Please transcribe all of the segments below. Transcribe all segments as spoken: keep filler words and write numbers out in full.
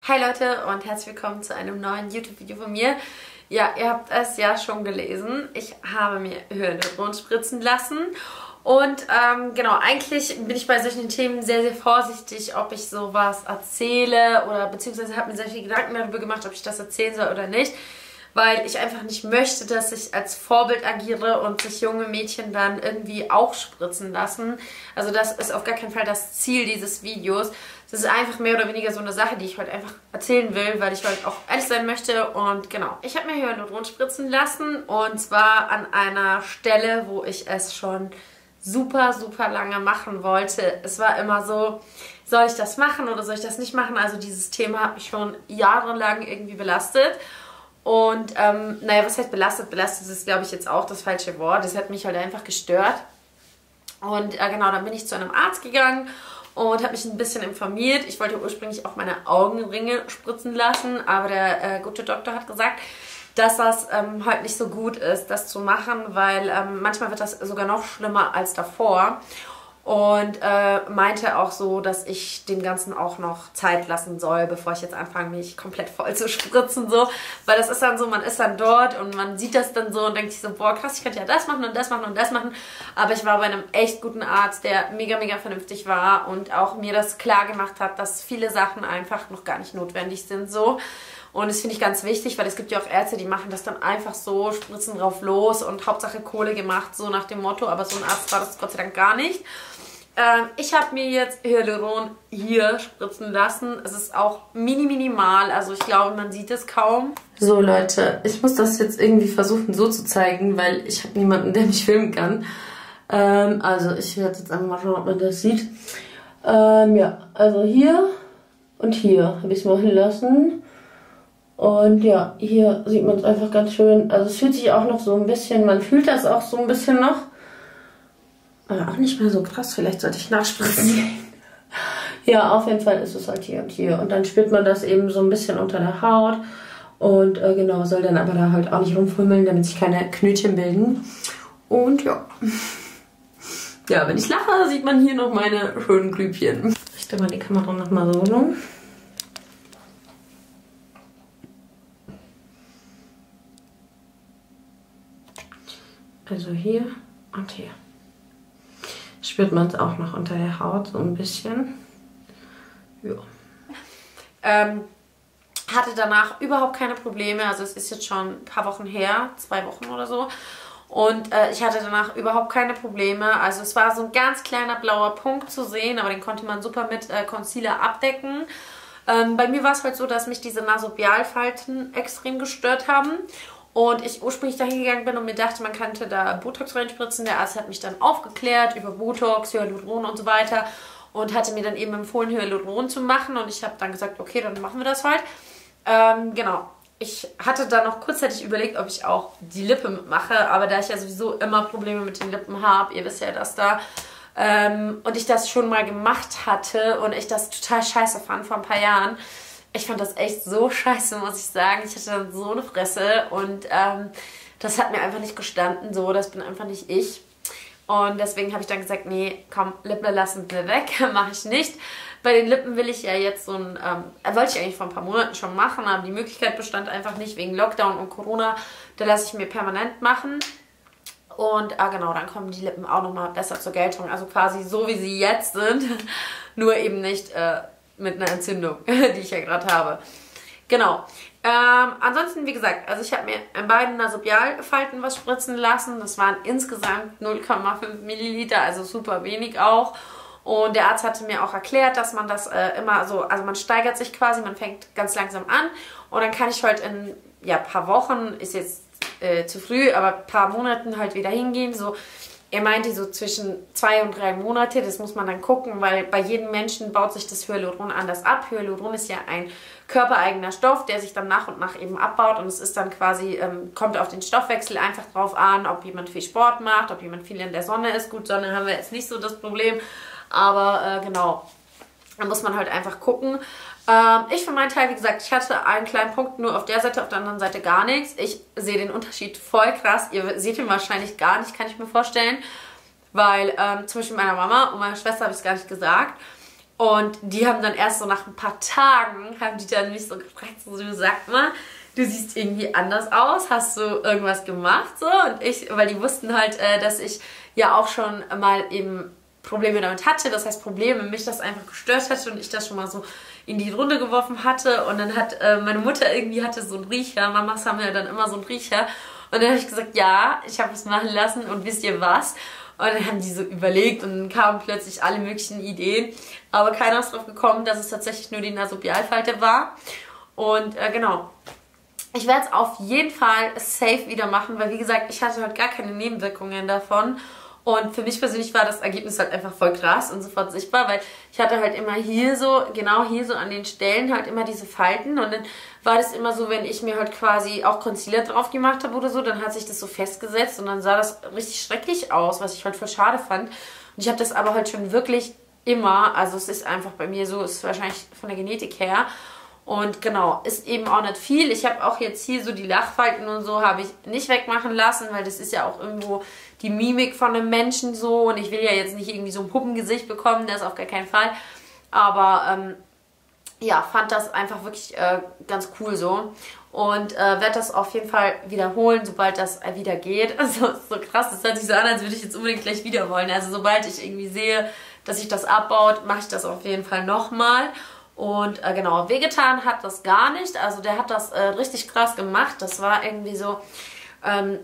Hi Leute und herzlich willkommen zu einem neuen YouTube-Video von mir. Ja, ihr habt es ja schon gelesen. Ich habe mir Hyaluron spritzen lassen. Und ähm, genau, eigentlich bin ich bei solchen Themen sehr, sehr vorsichtig, ob ich sowas erzähle oder beziehungsweise habe mir sehr viele Gedanken darüber gemacht, ob ich das erzählen soll oder nicht. Weil ich einfach nicht möchte, dass ich als Vorbild agiere und sich junge Mädchen dann irgendwie auch spritzen lassen. Also das ist auf gar keinen Fall das Ziel dieses Videos. Das ist einfach mehr oder weniger so eine Sache, die ich heute einfach erzählen will, weil ich heute auch ehrlich sein möchte. Und genau, ich habe mir Hyaluron spritzen lassen und zwar an einer Stelle, wo ich es schon super, super lange machen wollte. Es war immer so, soll ich das machen oder soll ich das nicht machen? Also dieses Thema hat mich schon jahrelang irgendwie belastet. Und, ähm, naja, was heißt belastet? Belastet ist, glaube ich, jetzt auch das falsche Wort. Das hat mich halt einfach gestört. Und äh, genau, dann bin ich zu einem Arzt gegangen und habe mich ein bisschen informiert. Ich wollte ursprünglich auch meine Augenringe spritzen lassen, aber der äh, gute Doktor hat gesagt, dass das ähm, halt nicht so gut ist, das zu machen, weil ähm, manchmal wird das sogar noch schlimmer als davor. Und äh, meinte auch so, dass ich dem Ganzen auch noch Zeit lassen soll, bevor ich jetzt anfange, mich komplett voll zu spritzen. So. Weil das ist dann so, man ist dann dort und man sieht das dann so und denkt sich so, boah krass, ich könnte ja das machen und das machen und das machen. Aber ich war bei einem echt guten Arzt, der mega, mega vernünftig war und auch mir das klar gemacht hat, dass viele Sachen einfach noch gar nicht notwendig sind. So. Und das finde ich ganz wichtig, weil es gibt ja auch Ärzte, die machen das dann einfach so, spritzen drauf los und Hauptsache Kohle gemacht, so nach dem Motto. Aber so ein Arzt war das Gott sei Dank gar nicht. Ähm, ich habe mir jetzt Hyaluron hier spritzen lassen. Es ist auch mini minimal, also ich glaube, man sieht es kaum. So Leute, ich muss das jetzt irgendwie versuchen so zu zeigen, weil ich habe niemanden, der mich filmen kann. Ähm, also ich werde jetzt einfach mal schauen, ob man das sieht. Ähm, ja, also hier und hier habe ich es machen lassen. Und ja, hier sieht man es einfach ganz schön. Also es fühlt sich auch noch so ein bisschen, man fühlt das auch so ein bisschen noch. Aber auch nicht mehr so krass, vielleicht sollte ich nachspritzen. Ja, auf jeden Fall ist es halt hier und hier. Und dann spürt man das eben so ein bisschen unter der Haut. Und äh, genau, soll dann aber da halt auch nicht rumfummeln, damit sich keine Knötchen bilden. Und ja. Ja, wenn ich lache, sieht man hier noch meine schönen Grübchen. Ich stelle mal die Kamera nochmal so rum. Also hier und hier. Spürt man es auch noch unter der Haut so ein bisschen. Ja. Ähm, hatte danach überhaupt keine Probleme. Also es ist jetzt schon ein paar Wochen her, zwei Wochen oder so. Und äh, ich hatte danach überhaupt keine Probleme. Also es war so ein ganz kleiner blauer Punkt zu sehen, aber den konnte man super mit äh, Concealer abdecken. Ähm, bei mir war es halt so, dass mich diese Nasobialfalten extrem gestört haben. Und ich ursprünglich dahin gegangen bin und mir dachte, man könnte da Botox reinspritzen. Der Arzt hat mich dann aufgeklärt über Botox, Hyaluron und so weiter und hatte mir dann eben empfohlen, Hyaluron zu machen. Und ich habe dann gesagt, okay, dann machen wir das halt. Ähm, genau. Ich hatte dann noch kurzzeitig überlegt, ob ich auch die Lippe mitmache, aber da ich ja sowieso immer Probleme mit den Lippen habe, ihr wisst ja, dass da, ähm, und ich das schon mal gemacht hatte und ich das total scheiße fand vor ein paar Jahren. Ich fand das echt so scheiße, muss ich sagen. Ich hatte dann so eine Fresse und ähm, das hat mir einfach nicht gestanden. So, das bin einfach nicht ich. Und deswegen habe ich dann gesagt, nee, komm, Lippen lassen wir weg, mache ich nicht. Bei den Lippen will ich ja jetzt so ein, ähm, wollte ich eigentlich vor ein paar Monaten schon machen, aber die Möglichkeit bestand einfach nicht wegen Lockdown und Corona. Da lasse ich mir permanent machen. Und ah, genau, dann kommen die Lippen auch nochmal besser zur Geltung. Also quasi so, wie sie jetzt sind, nur eben nicht äh, mit einer Entzündung, die ich ja gerade habe. Genau. Ähm, ansonsten, wie gesagt, also ich habe mir in beiden Nasobialfalten was spritzen lassen. Das waren insgesamt null Komma fünf Milliliter, also super wenig auch. Und der Arzt hatte mir auch erklärt, dass man das äh, immer so, also man steigert sich quasi, man fängt ganz langsam an. Und dann kann ich halt in ja, ein paar Wochen, ist jetzt äh, zu früh, aber ein paar Monaten halt wieder hingehen, so. Er meinte so zwischen zwei und drei Monate, das muss man dann gucken, weil bei jedem Menschen baut sich das Hyaluron anders ab. Hyaluron ist ja ein körpereigener Stoff, der sich dann nach und nach eben abbaut und es ist dann quasi, ähm, kommt auf den Stoffwechsel einfach drauf an, ob jemand viel Sport macht, ob jemand viel in der Sonne ist. Gut, Sonne haben wir jetzt nicht so das Problem, aber äh, genau, da muss man halt einfach gucken. Ähm, ich für meinen Teil, wie gesagt, ich hatte einen kleinen Punkt nur auf der Seite, auf der anderen Seite gar nichts. Ich sehe den Unterschied voll krass. Ihr seht ihn wahrscheinlich gar nicht, kann ich mir vorstellen. Weil ähm, zum Beispiel meiner Mama und meiner Schwester habe ich es gar nicht gesagt. Und die haben dann erst so nach ein paar Tagen, haben die dann mich so gefragt, so, du sag mal, du siehst irgendwie anders aus, hast du irgendwas gemacht? So, und ich, weil die wussten halt, äh, dass ich ja auch schon mal eben Probleme damit hatte, das heißt Probleme, mich das einfach gestört hatte und ich das schon mal so in die Runde geworfen hatte. Und dann hat äh, meine Mutter irgendwie hatte so einen Riecher, Mamas haben ja dann immer so einen Riecher. Und dann habe ich gesagt, ja, ich habe es machen lassen und wisst ihr was? Und dann haben die so überlegt und dann kamen plötzlich alle möglichen Ideen. Aber keiner ist drauf gekommen, dass es tatsächlich nur die Nasobialfalte war. Und äh, genau. Ich werde es auf jeden Fall safe wieder machen, weil wie gesagt, ich hatte halt gar keine Nebenwirkungen davon. Und für mich persönlich war das Ergebnis halt einfach voll krass und sofort sichtbar, weil ich hatte halt immer hier so, genau hier so an den Stellen halt immer diese Falten. Und dann war das immer so, wenn ich mir halt quasi auch Concealer drauf gemacht habe oder so, dann hat sich das so festgesetzt und dann sah das richtig schrecklich aus, was ich halt voll schade fand. Und ich habe das aber halt schon wirklich immer, also es ist einfach bei mir so, ist wahrscheinlich von der Genetik her. Und genau, ist eben auch nicht viel. Ich habe auch jetzt hier so die Lachfalten und so habe ich nicht wegmachen lassen, weil das ist ja auch irgendwo die Mimik von einem Menschen so. Und ich will ja jetzt nicht irgendwie so ein Puppengesicht bekommen, das auf gar keinen Fall. Aber ähm, ja, fand das einfach wirklich äh, ganz cool so. Und äh, werde das auf jeden Fall wiederholen, sobald das äh, wieder geht. Also so krass, das hört sich so an, als würde ich jetzt unbedingt gleich wieder wollen. Also sobald ich irgendwie sehe, dass sich das abbaut, mache ich das auf jeden Fall nochmal. Und äh, genau, wehgetan hat das gar nicht. Also der hat das äh, richtig krass gemacht. Das war irgendwie so ähm,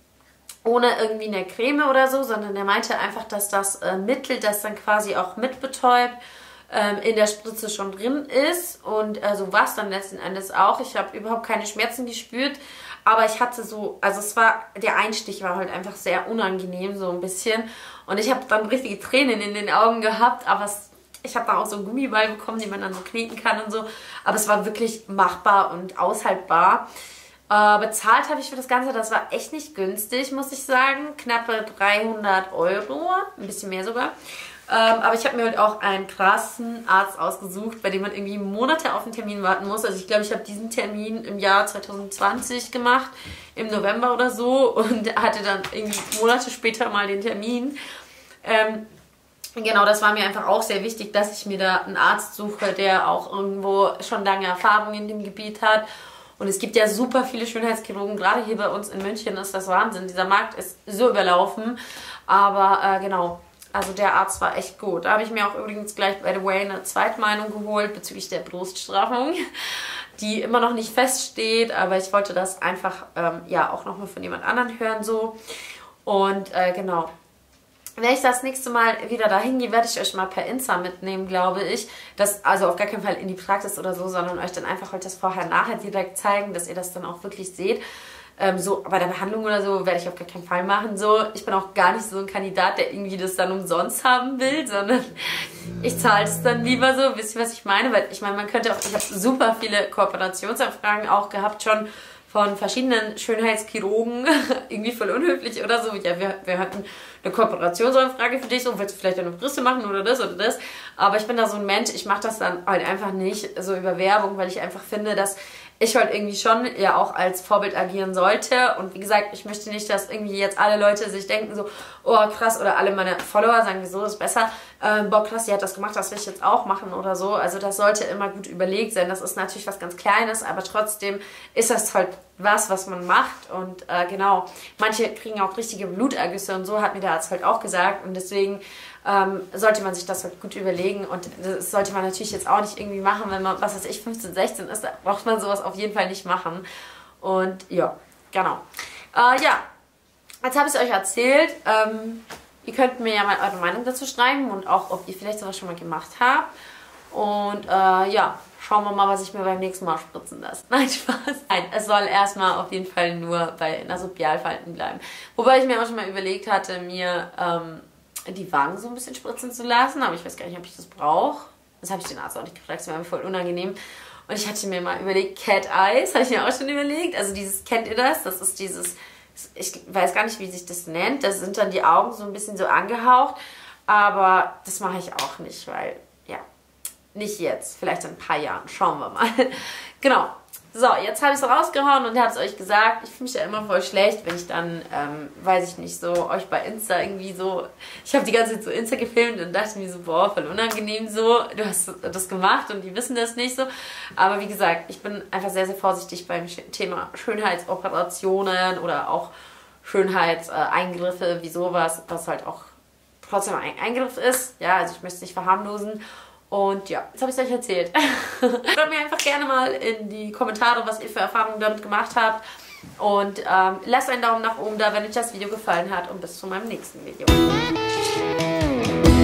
ohne irgendwie eine Creme oder so, sondern der meinte einfach, dass das äh, Mittel, das dann quasi auch mitbetäubt, ähm, in der Spritze schon drin ist. Und äh, so war es dann letzten Endes auch. Ich habe überhaupt keine Schmerzen gespürt. Aber ich hatte so, also es war, der Einstich war halt einfach sehr unangenehm, so ein bisschen. Und ich habe dann richtige Tränen in den Augen gehabt, aber es ich habe da auch so einen Gummiball bekommen, den man dann so kneten kann und so. Aber es war wirklich machbar und aushaltbar. Äh, bezahlt habe ich für das Ganze, das war echt nicht günstig, muss ich sagen. Knappe dreihundert Euro, ein bisschen mehr sogar. Ähm, aber ich habe mir halt auch einen krassen Arzt ausgesucht, bei dem man irgendwie Monate auf einen Termin warten muss. Also ich glaube, ich habe diesen Termin im Jahr zwanzig zwanzig gemacht, im November oder so. Und hatte dann irgendwie Monate später mal den Termin. Ähm, Genau, das war mir einfach auch sehr wichtig, dass ich mir da einen Arzt suche, der auch irgendwo schon lange Erfahrung in dem Gebiet hat. Und es gibt ja super viele Schönheitschirurgen, gerade hier bei uns in München ist das Wahnsinn. Dieser Markt ist so überlaufen. Aber äh, genau, also der Arzt war echt gut. Da habe ich mir auch übrigens gleich, by the way, eine Zweitmeinung geholt bezüglich der Bruststraffung, die immer noch nicht feststeht. Aber ich wollte das einfach ähm, ja auch nochmal von jemand anderem hören so. Und äh, genau. Wenn ich das nächste Mal wieder dahin gehe, werde ich euch mal per Insta mitnehmen, glaube ich. Das, also auf gar keinen Fall in die Praxis oder so, sondern euch dann einfach heute das Vorher-Nachher direkt zeigen, dass ihr das dann auch wirklich seht. Ähm, so bei der Behandlung oder so werde ich auf gar keinen Fall machen. So, ich bin auch gar nicht so ein Kandidat, der irgendwie das dann umsonst haben will, sondern ich zahle es dann lieber so. Wisst ihr, was ich meine? Weil ich meine, man könnte auch, ich habe super viele Kooperationsanfragen auch gehabt schon von verschiedenen Schönheitschirurgen, irgendwie voll unhöflich oder so. Ja, wir, wir hatten eine Kooperationsanfrage für dich, so willst du vielleicht eine Brüste machen oder das oder das. Aber ich bin da so ein Mensch, ich mache das dann halt einfach nicht so über Werbung, weil ich einfach finde, dass ich halt irgendwie schon ja auch als Vorbild agieren sollte. Und wie gesagt, ich möchte nicht, dass irgendwie jetzt alle Leute sich denken so, oh krass, oder alle meine Follower sagen, wieso ist besser, ähm, boah krass, die hat das gemacht, das will ich jetzt auch machen oder so. Also das sollte immer gut überlegt sein. Das ist natürlich was ganz Kleines, aber trotzdem ist das halt was, was man macht. Und äh, genau, manche kriegen auch richtige Blutergüsse und so, hat mir der Arzt halt auch gesagt. Und deswegen ähm, sollte man sich das halt gut überlegen. Und das sollte man natürlich jetzt auch nicht irgendwie machen, wenn man, was weiß ich, fünfzehn, sechzehn ist, da braucht man sowas auf jeden Fall nicht machen. Und ja, genau. Äh, ja, jetzt habe ich es euch erzählt. Ähm, ihr könnt mir ja mal eure Meinung dazu schreiben und auch, ob ihr vielleicht sowas schon mal gemacht habt. Und äh, ja, schauen wir mal, was ich mir beim nächsten Mal spritzen lasse. Nein, Spaß. Nein, es soll erstmal auf jeden Fall nur bei Nasobialfalten bleiben. Wobei ich mir auch schon mal überlegt hatte, mir ähm, die Wangen so ein bisschen spritzen zu lassen. Aber ich weiß gar nicht, ob ich das brauche. Das habe ich den Arzt auch nicht gefragt. Das war mir voll unangenehm. Und ich hatte mir mal überlegt, Cat Eyes, habe ich mir auch schon überlegt. Also dieses, kennt ihr das? Das ist dieses, ich weiß gar nicht, wie sich das nennt. Das sind dann die Augen so ein bisschen so angehaucht. Aber das mache ich auch nicht, weil, ja, nicht jetzt. Vielleicht in ein paar Jahren. Schauen wir mal. Genau. So, jetzt habe ich es rausgehauen und habe es euch gesagt. Ich fühle mich ja immer voll schlecht, wenn ich dann, ähm, weiß ich nicht, so euch bei Insta irgendwie so... Ich habe die ganze Zeit so Insta gefilmt und dachte mir so, boah, voll unangenehm so. Du hast das gemacht und die wissen das nicht so. Aber wie gesagt, ich bin einfach sehr, sehr vorsichtig beim Thema Schönheitsoperationen oder auch Schönheitseingriffe, wie sowas, was halt auch trotzdem ein Eingriff ist. Ja, also ich möchte es nicht verharmlosen. Und ja, jetzt habe ich es euch erzählt. Schreibt mir einfach gerne mal in die Kommentare, was ihr für Erfahrungen damit gemacht habt. Und ähm, lasst einen Daumen nach oben da, wenn euch das Video gefallen hat. Und bis zu meinem nächsten Video.